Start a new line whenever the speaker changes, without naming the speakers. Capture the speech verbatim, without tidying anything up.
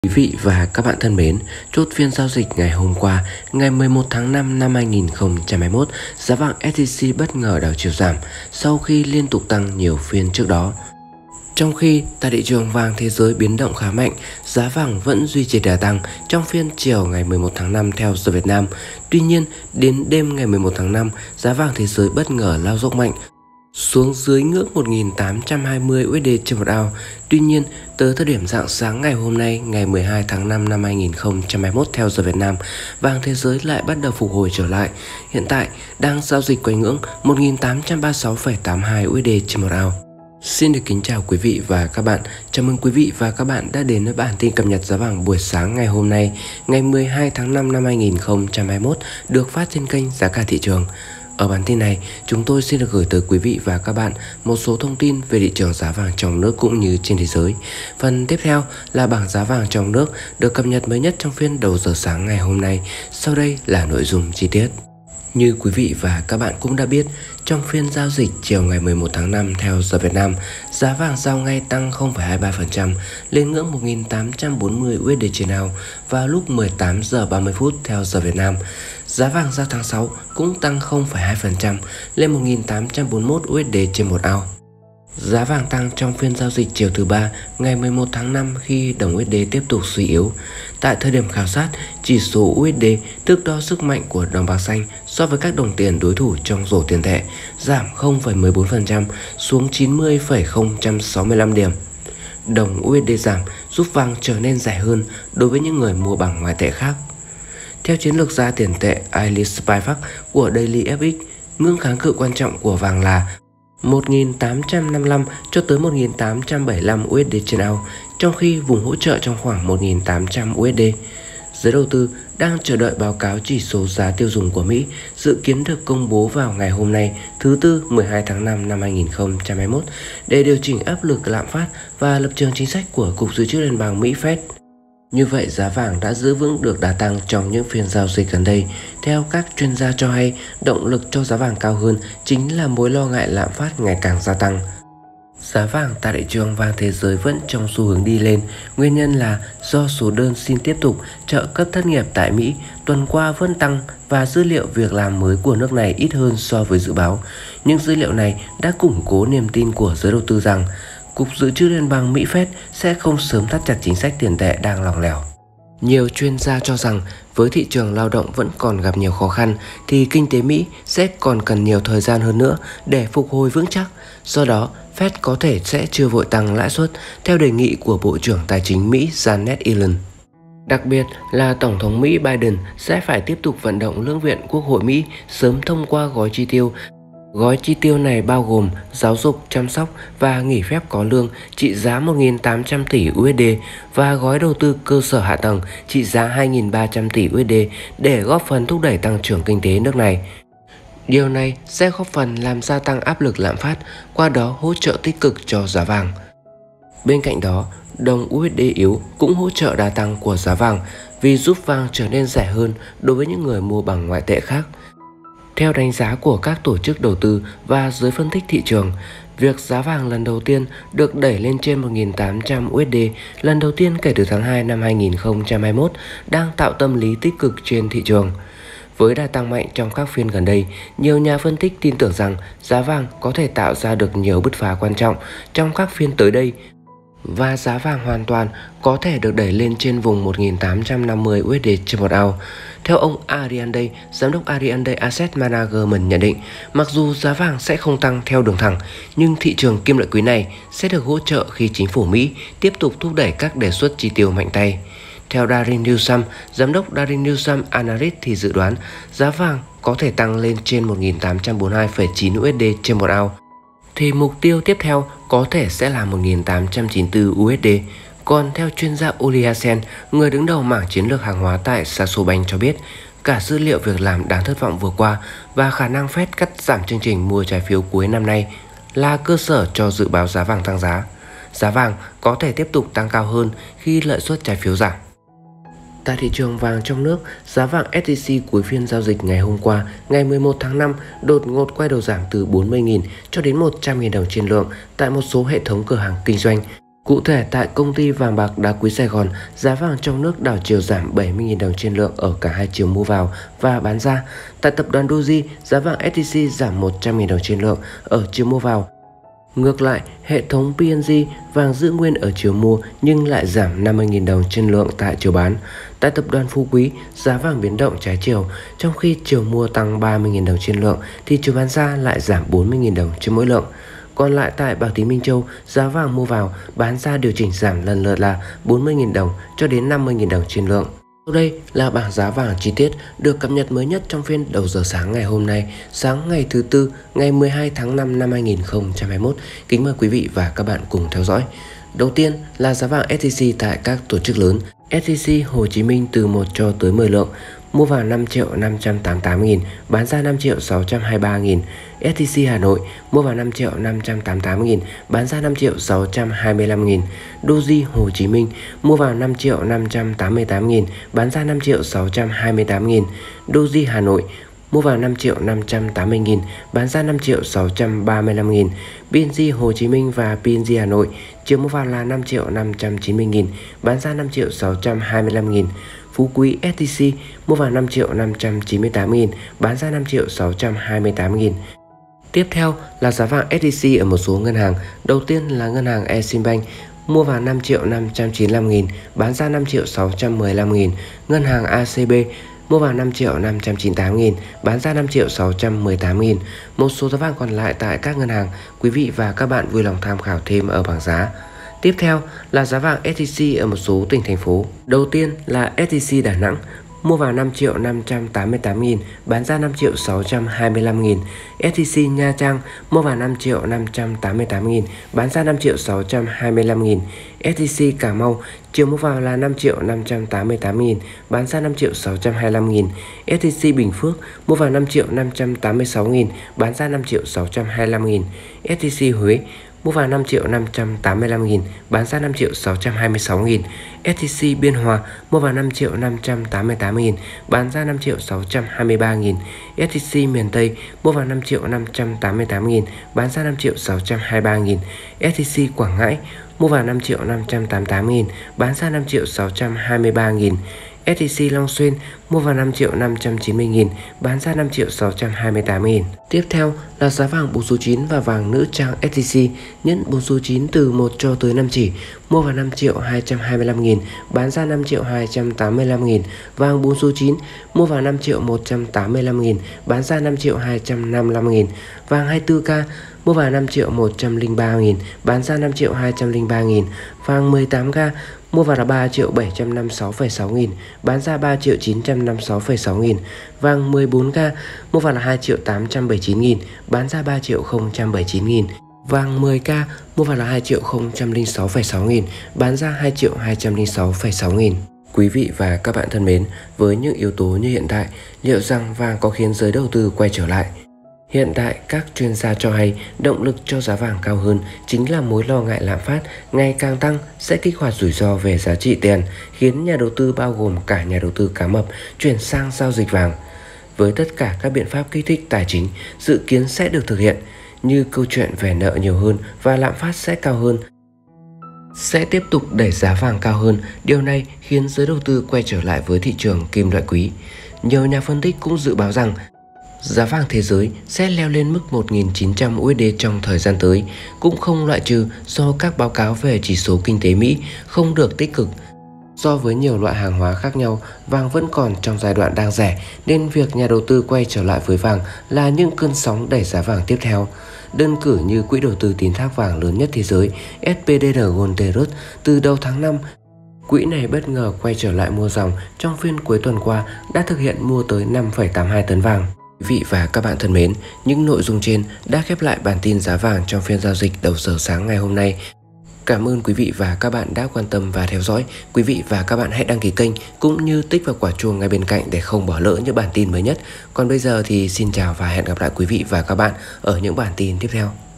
Quý vị và các bạn thân mến, chốt phiên giao dịch ngày hôm qua, ngày mười một tháng năm năm hai nghìn không trăm hai mươi mốt, giá vàng ét gi xê bất ngờ đảo chiều giảm sau khi liên tục tăng nhiều phiên trước đó. Trong khi tại thị trường vàng thế giới biến động khá mạnh, giá vàng vẫn duy trì đà tăng trong phiên chiều ngày mười một tháng năm theo giờ Việt Nam. Tuy nhiên, đến đêm ngày mười một tháng năm, giá vàng thế giới bất ngờ lao dốc mạnh xuống dưới ngưỡng một nghìn tám trăm hai mươi u ét đê trên một ounce. Tuy nhiên, tới thời điểm rạng sáng ngày hôm nay, ngày mười hai tháng năm năm hai nghìn không trăm hai mươi mốt theo giờ Việt Nam, vàng thế giới lại bắt đầu phục hồi trở lại. Hiện tại đang giao dịch quanh ngưỡng một nghìn tám trăm ba mươi sáu phẩy tám mươi hai u ét đê trên một ounce. Xin được kính chào quý vị và các bạn. Chào mừng quý vị và các bạn đã đến với bản tin cập nhật giá vàng buổi sáng ngày hôm nay, ngày mười hai tháng năm năm hai nghìn không trăm hai mươi mốt, được phát trên kênh Giá Cả Thị Trường. Ở bản tin này, chúng tôi xin được gửi tới quý vị và các bạn một số thông tin về thị trường giá vàng trong nước cũng như trên thế giới. Phần tiếp theo là bảng giá vàng trong nước được cập nhật mới nhất trong phiên đầu giờ sáng ngày hôm nay. Sau đây là nội dung chi tiết. Như quý vị và các bạn cũng đã biết, trong phiên giao dịch chiều ngày mười một tháng năm theo giờ Việt Nam, giá vàng giao ngay tăng không phẩy hai mươi ba phần trăm lên ngưỡng một nghìn tám trăm bốn mươi u ét đê trên ounce vào lúc mười tám giờ ba mươi phút theo giờ Việt Nam. Giá vàng giao tháng sáu cũng tăng không phẩy hai phần trăm lên một nghìn tám trăm bốn mươi mốt u ét đê trên một ounce. Giá vàng tăng trong phiên giao dịch chiều thứ ba ngày mười một tháng năm khi đồng u ét đê tiếp tục suy yếu. Tại thời điểm khảo sát, chỉ số u ét đê thước đo sức mạnh của đồng bạc xanh so với các đồng tiền đối thủ trong rổ tiền tệ giảm không phẩy mười bốn phần trăm xuống chín mươi phẩy không sáu lăm điểm. Đồng u ét đê giảm giúp vàng trở nên rẻ hơn đối với những người mua bằng ngoại tệ khác. Theo chiến lược gia tiền tệ Ailey Spivack của Daily ép ích, ngưỡng kháng cự quan trọng của vàng là một nghìn tám trăm năm mươi lăm cho tới một nghìn tám trăm bảy mươi lăm u ét đê trên ounce, trong khi vùng hỗ trợ trong khoảng một nghìn tám trăm u ét đê. Giới đầu tư đang chờ đợi báo cáo chỉ số giá tiêu dùng của Mỹ dự kiến được công bố vào ngày hôm nay, thứ Tư mười hai tháng năm năm hai nghìn không trăm hai mươi mốt, để điều chỉnh áp lực lạm phát và lập trường chính sách của Cục Dự trữ Liên bang Mỹ Fed. Như vậy, giá vàng đã giữ vững được đà tăng trong những phiên giao dịch gần đây. Theo các chuyên gia cho hay, động lực cho giá vàng cao hơn chính là mối lo ngại lạm phát ngày càng gia tăng. Giá vàng tại thị trường vàng thế giới vẫn trong xu hướng đi lên. Nguyên nhân là do số đơn xin tiếp tục trợ cấp thất nghiệp tại Mỹ tuần qua vẫn tăng và dữ liệu việc làm mới của nước này ít hơn so với dự báo. Những dữ liệu này đã củng cố niềm tin của giới đầu tư rằng Cục Dự trữ Liên bang Mỹ Fed sẽ không sớm thắt chặt chính sách tiền tệ đang lỏng lẻo. Nhiều chuyên gia cho rằng với thị trường lao động vẫn còn gặp nhiều khó khăn thì kinh tế Mỹ sẽ còn cần nhiều thời gian hơn nữa để phục hồi vững chắc. Do đó, Fed có thể sẽ chưa vội tăng lãi suất theo đề nghị của Bộ trưởng Tài chính Mỹ Janet Yellen. Đặc biệt là Tổng thống Mỹ Biden sẽ phải tiếp tục vận động Lưỡng viện Quốc hội Mỹ sớm thông qua gói chi tiêu. Gói chi tiêu này bao gồm giáo dục, chăm sóc và nghỉ phép có lương trị giá một nghìn tám trăm tỷ u ét đê và gói đầu tư cơ sở hạ tầng trị giá hai nghìn ba trăm tỷ u ét đê để góp phần thúc đẩy tăng trưởng kinh tế nước này. Điều này sẽ góp phần làm gia tăng áp lực lạm phát, qua đó hỗ trợ tích cực cho giá vàng. Bên cạnh đó, đồng u ét đê yếu cũng hỗ trợ đà tăng của giá vàng vì giúp vàng trở nên rẻ hơn đối với những người mua bằng ngoại tệ khác. Theo đánh giá của các tổ chức đầu tư và giới phân tích thị trường, việc giá vàng lần đầu tiên được đẩy lên trên một nghìn tám trăm u ét đê lần đầu tiên kể từ tháng hai năm hai nghìn không trăm hai mươi mốt đang tạo tâm lý tích cực trên thị trường. Với đà tăng mạnh trong các phiên gần đây, nhiều nhà phân tích tin tưởng rằng giá vàng có thể tạo ra được nhiều bứt phá quan trọng trong các phiên tới đây và giá vàng hoàn toàn có thể được đẩy lên trên vùng một nghìn tám trăm năm mươi u ét đê trên một ounce. Theo ông Ariande, giám đốc Ariande Asset Management nhận định, mặc dù giá vàng sẽ không tăng theo đường thẳng, nhưng thị trường kim loại quý này sẽ được hỗ trợ khi chính phủ Mỹ tiếp tục thúc đẩy các đề xuất chi tiêu mạnh tay. Theo Darin Newsom, giám đốc Darin Newsom Analyst thì dự đoán giá vàng có thể tăng lên trên một nghìn tám trăm bốn mươi hai phẩy chín u ét đê trên một ounce, thì mục tiêu tiếp theo có thể sẽ là một nghìn tám trăm chín mươi tư u ét đê. Còn theo chuyên gia Uli Hasen, người đứng đầu mảng chiến lược hàng hóa tại Saxo Bank cho biết, cả dữ liệu việc làm đáng thất vọng vừa qua và khả năng Fed cắt giảm chương trình mua trái phiếu cuối năm nay là cơ sở cho dự báo giá vàng tăng giá. Giá vàng có thể tiếp tục tăng cao hơn khi lợi suất trái phiếu giảm. Tại thị trường vàng trong nước, giá vàng ét gi xê cuối phiên giao dịch ngày hôm qua, ngày mười một tháng năm, đột ngột quay đầu giảm từ bốn mươi nghìn cho đến một trăm nghìn đồng trên lượng tại một số hệ thống cửa hàng kinh doanh. Cụ thể, tại công ty vàng bạc đá quý Sài Gòn, giá vàng trong nước đảo chiều giảm bảy mươi nghìn đồng trên lượng ở cả hai chiều mua vào và bán ra. Tại tập đoàn Doji, giá vàng ét tê xê giảm một trăm nghìn đồng trên lượng ở chiều mua vào. Ngược lại, hệ thống pê en giê vàng giữ nguyên ở chiều mua nhưng lại giảm năm mươi nghìn đồng trên lượng tại chiều bán. Tại tập đoàn Phú Quý, giá vàng biến động trái chiều, trong khi chiều mua tăng ba mươi nghìn đồng trên lượng thì chiều bán ra lại giảm bốn mươi nghìn đồng trên mỗi lượng. Còn lại tại Bảo Tín Minh Châu, giá vàng mua vào, bán ra điều chỉnh giảm lần lượt là bốn mươi nghìn đồng cho đến năm mươi nghìn đồng trên lượng. Sau đây là bảng giá vàng chi tiết được cập nhật mới nhất trong phiên đầu giờ sáng ngày hôm nay, sáng ngày thứ Tư, ngày mười hai tháng năm năm hai nghìn không trăm hai mươi mốt. Kính mời quý vị và các bạn cùng theo dõi. Đầu tiên là giá vàng ét tê xê tại các tổ chức lớn. ét tê xê Hồ Chí Minh từ một cho tới mười lượng, mua vào năm triệu năm trăm tám mươi tám nghìn, bán ra năm triệu sáu trăm hai mươi ba nghìn. ét tê xê Hà Nội mua vào năm triệu năm trăm tám mươi tám nghìn, bán ra năm triệu sáu trăm hai mươi lăm nghìn. Doji Hồ Chí Minh mua vào năm triệu năm trăm tám mươi tám nghìn, bán ra năm triệu sáu trăm hai mươi tám nghìn. Doji Hà Nội mua vào năm triệu năm trăm tám mươi nghìn, bán ra năm triệu sáu trăm ba mươi lăm nghìn. pê en giê Hồ Chí Minh và pê en giê Hà Nội chiều mua vào là năm triệu năm trăm chín mươi nghìn, bán ra năm triệu sáu trăm hai mươi lăm nghìn. Phú Quý ét tê xê mua vào năm triệu năm trăm chín mươi tám nghìn, bán ra năm triệu sáu trăm hai mươi tám nghìn. Tiếp theo là giá vàng ét tê xê ở một số ngân hàng. Đầu tiên là ngân hàng Eximbank mua vào năm triệu năm trăm chín mươi lăm nghìn, bán ra năm triệu sáu trăm mười lăm nghìn. Ngân hàng a xê bê mua vào năm triệu năm trăm chín mươi tám nghìn, bán ra năm triệu sáu trăm mười tám nghìn. Một số giá vàng còn lại tại các ngân hàng, quý vị và các bạn vui lòng tham khảo thêm ở bảng giá. Tiếp theo là giá vàng ét tê xê ở một số tỉnh thành phố. Đầu tiên là ét tê xê Đà Nẵng mua vào năm triệu năm trăm tám mươi tám nghìn, bán ra năm triệu sáu trăm hai mươi lăm nghìn. ét tê xê Nha Trang mua vào năm triệu năm trăm tám mươi tám nghìn, bán ra năm triệu sáu trăm hai mươi lăm nghìn. ét tê xê Cà Mau chiều mua vào là năm triệu năm trăm tám mươi tám nghìn, bán ra năm triệu sáu trăm hai mươi lăm nghìn. ét tê xê Bình Phước mua vào năm triệu năm trăm tám mươi sáu nghìn, bán ra năm triệu sáu trăm hai mươi lăm nghìn. ét tê xê Huế mua vào năm triệu năm trăm tám mươi lăm nghìn, bán ra năm triệu sáu trăm hai mươi sáu nghìn. ét tê xê Biên Hòa mua vào năm triệu năm trăm tám mươi tám nghìn, bán ra năm triệu sáu trăm hai mươi ba nghìn. ét tê xê Miền Tây mua vào năm triệu năm trăm tám mươi tám nghìn, bán ra năm triệu sáu trăm hai mươi ba nghìn. ét tê xê Quảng Ngãi mua vào năm triệu năm trăm tám mươi tám nghìn, bán ra năm triệu sáu trăm hai mươi ba nghìn. ét tê xê Long Xuyên mua vào năm triệu năm trăm chín mươi nghìn, bán ra năm triệu sáu trăm hai mươi tám nghìn. Tiếp theo là giá vàng bốn số chín và vàng nữ trang ét tê xê nhẫn bốn số chín từ một cho tới năm chỉ, mua vào năm triệu hai trăm hai mươi lăm nghìn, bán ra năm triệu hai trăm tám mươi lăm nghìn. Vàng bốn số chín mua vào năm triệu một trăm tám mươi lăm nghìn, bán ra năm triệu hai trăm năm mươi lăm nghìn. Vàng hai mươi tư ca mua vào năm triệu một trăm lẻ ba nghìn, bán ra năm triệu hai trăm lẻ ba nghìn. Vàng mười tám ca mua vào là ba triệu bảy trăm năm mươi sáu phẩy sáu nghìn, bán ra ba triệu chín trăm năm mươi sáu phẩy sáu nghìn. Vàng mười bốn ca mua vào là hai triệu tám trăm bảy mươi chín nghìn, bán ra ba triệu không trăm bảy mươi chín nghìn. Vàng mười ca mua vào là hai triệu không trăm lẻ sáu phẩy sáu nghìn, bán ra hai triệu hai trăm lẻ sáu phẩy sáu nghìn. Quý vị và các bạn thân mến, với những yếu tố như hiện tại, liệu rằng vàng có khiến giới đầu tư quay trở lại? Hiện tại, các chuyên gia cho hay động lực cho giá vàng cao hơn chính là mối lo ngại lạm phát ngày càng tăng sẽ kích hoạt rủi ro về giá trị tiền, khiến nhà đầu tư bao gồm cả nhà đầu tư cá mập chuyển sang giao dịch vàng. Với tất cả các biện pháp kích thích tài chính dự kiến sẽ được thực hiện, như câu chuyện về nợ nhiều hơn và lạm phát sẽ cao hơn, sẽ tiếp tục đẩy giá vàng cao hơn. Điều này khiến giới đầu tư quay trở lại với thị trường kim loại quý. Nhiều nhà phân tích cũng dự báo rằng giá vàng thế giới sẽ leo lên mức một nghìn chín trăm u ét đê trong thời gian tới, cũng không loại trừ do các báo cáo về chỉ số kinh tế Mỹ không được tích cực. Do với nhiều loại hàng hóa khác nhau, vàng vẫn còn trong giai đoạn đang rẻ, nên việc nhà đầu tư quay trở lại với vàng là những cơn sóng đẩy giá vàng tiếp theo. Đơn cử như quỹ đầu tư tín thác vàng lớn nhất thế giới ét pê đê rờ Gold từ đầu tháng năm, quỹ này bất ngờ quay trở lại mua dòng trong phiên cuối tuần qua đã thực hiện mua tới năm phẩy tám mươi hai tấn vàng. Quý vị và các bạn thân mến, những nội dung trên đã khép lại bản tin giá vàng trong phiên giao dịch đầu giờ sáng ngày hôm nay. Cảm ơn quý vị và các bạn đã quan tâm và theo dõi. Quý vị và các bạn hãy đăng ký kênh cũng như tích vào quả chuông ngay bên cạnh để không bỏ lỡ những bản tin mới nhất. Còn bây giờ thì xin chào và hẹn gặp lại quý vị và các bạn ở những bản tin tiếp theo.